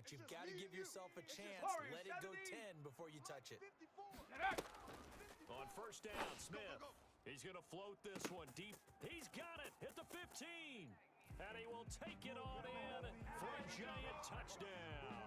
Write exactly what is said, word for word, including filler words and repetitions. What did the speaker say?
but you've got to give yourself a chance. Let it go ten before you touch it. On first down, Smith. He's going to float this one deep. He's got it at the fifteen. And he will take it on in for a giant touchdown.